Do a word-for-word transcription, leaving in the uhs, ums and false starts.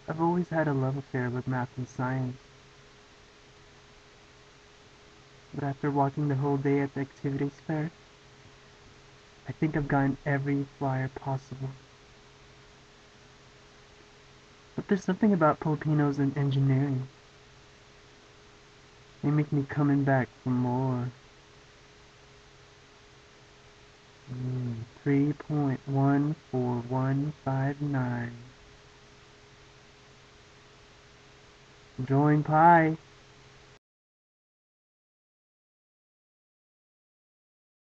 I've always had a love affair with math and science, but after walking the whole day at the activities fair, I think I've gotten every flyer possible. But there's something about Filipinos and engineering. They make me coming back for more. Mm, three point one four one five nine. Drawing pi.